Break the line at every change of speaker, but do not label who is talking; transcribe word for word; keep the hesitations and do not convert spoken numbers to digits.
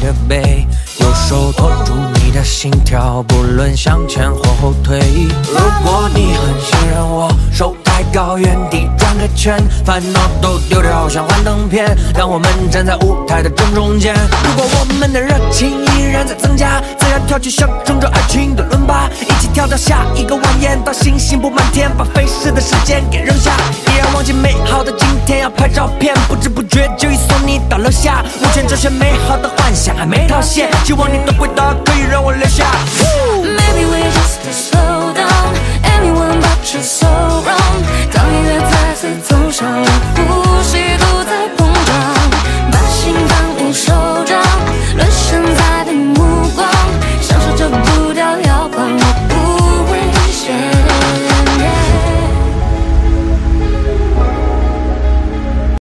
的背，右手托住你的心跳，不论向前或后退。如果你很信任我，手抬高，原地转个圈，烦恼都丢掉，像幻灯片。当我们站在舞台的正中间，如果我们的热情依然在增加，自然跳起象征着爱情的伦巴，一起跳到下一个晚宴，当星星布满天，把飞逝的时间给扔下，依然忘记美好的今天，要拍照片，不知不觉就已送你到楼下。目前这些美好的幻想还没套现，希望你的回答可以让我留下。
Maybe we just to slow down, anyone but you're so wrong。当音乐再次走上了